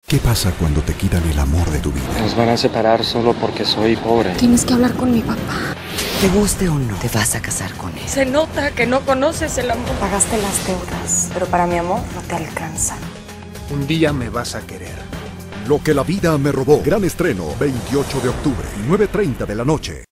¿Qué pasa cuando te quitan el amor de tu vida? Nos van a separar solo porque soy pobre. Tienes que hablar con mi papá. Te guste o no, te vas a casar con él. Se nota que no conoces el amor. Pagaste las deudas, pero para mi amor no te alcanza. Un día me vas a querer. Lo que la vida me robó. Gran estreno, 28 de octubre, 9:30 de la noche.